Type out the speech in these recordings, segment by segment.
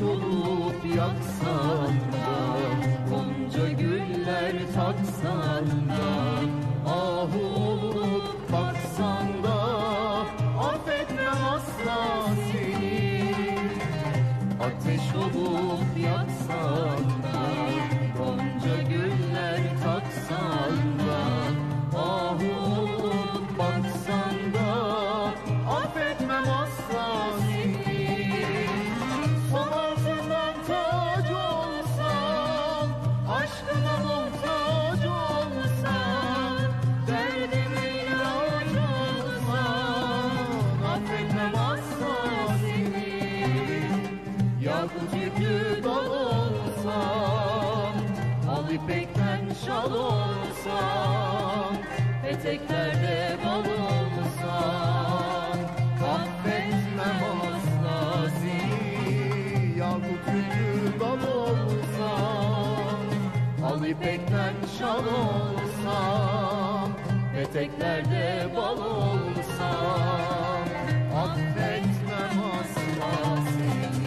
olup yaksan da, gonca güller taksan da, ahu olup baksan da, affetmem asla seni. Ateş olup yaksan da, gonca güller taksan da, ahu olup baksan da, affetmem asla seni. Son altından tac olsam, aşkına muhtaç olsam, derdime ilaç olsam, affetmem asla seni. Yakut yüklü dal olsam, al ipekten şal olsam, peteklerde bal olsam, affetmem asla seni. Yakut yüklü dal olsam, al ipekten şal olsam, peteklerde bal olsam, affetmem asla seni.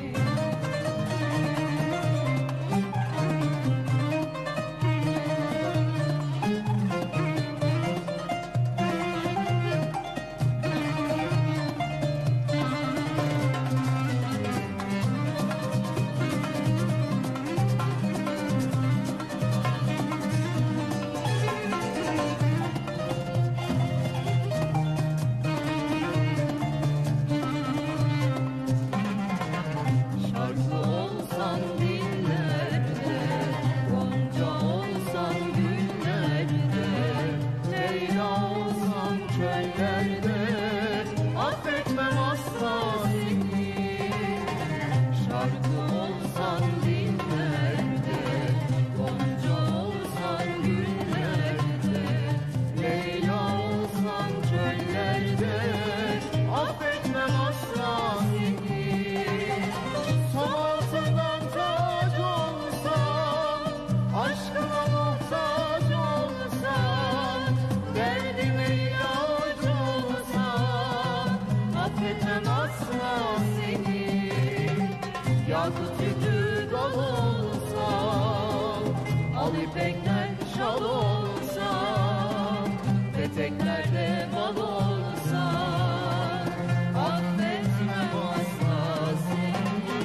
Affetmem asla seni. Şarkı olsan dillerde, gonca olsan güllerde, Leyla olsan çöllerde, affetmem asla seni. Son altından tac olsam, aşkına muhtaç olsam, derdime ilaç olsam, affetmem asla seni. Yakut yüklü dal olsam, al ipekten şal olsam, peteklerde bal olsam, affetmem asla seni.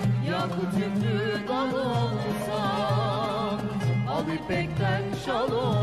Yakut yüklü dal olsam, al ipekten şal olsam,